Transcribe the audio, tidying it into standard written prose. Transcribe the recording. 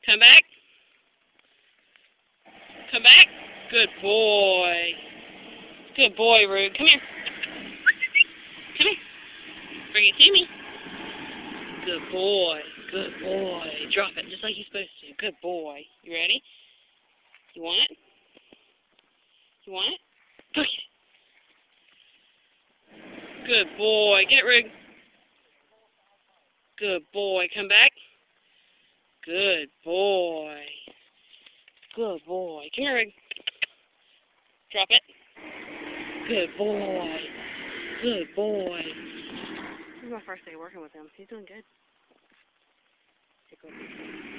Come back. Come back. Good boy. Good boy, Rug. Come here. Come here. Bring it to me. Good boy. Good boy. Drop it just like you're supposed to. Good boy. You ready? You want it? You want it? Look at it. Good boy. Get it, Rug. Good boy. Come back. Good boy. Good boy. Come here, Rug. Drop it. Good boy. Good boy. This is my first day working with him. He's doing good. Take a look.